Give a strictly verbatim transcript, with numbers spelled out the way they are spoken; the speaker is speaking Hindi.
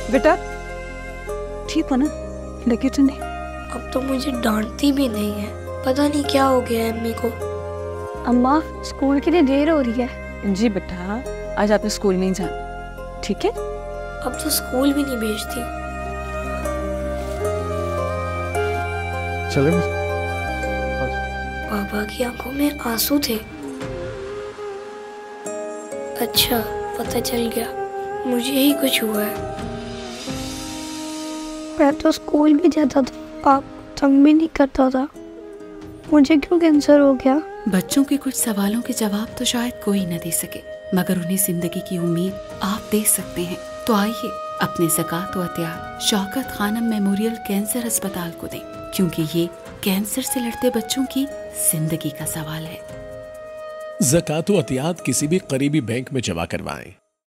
बेटा ठीक हो ना? लगी तो नहीं? अब तो मुझे डांटती भी नहीं है, पता नहीं क्या हो गया है अम्मी को। अम्मा स्कूल के लिए देर हो रही है। जी बेटा, आज आपने स्कूल नहीं जाना, ठीक है? अब तो स्कूल भी नहीं भेजती। चले पापा की आंखों में आंसू थे। अच्छा, पता चल गया, मुझे ही कुछ हुआ है। मैं तो स्कूल भी जाता था, आप तंग भी नहीं करता था, मुझे क्यों कैंसर हो गया? बच्चों के कुछ सवालों के जवाब तो शायद कोई न दे सके, मगर उन्हें जिंदगी की उम्मीद आप दे सकते हैं। तो आइए अपने ज़कात व अतियात शौकत खानम मेमोरियल कैंसर अस्पताल को दें, क्योंकि ये कैंसर से लड़ते बच्चों की जिंदगी का सवाल है। ज़कात व अतियात किसी भी करीबी बैंक में जमा करवाएं।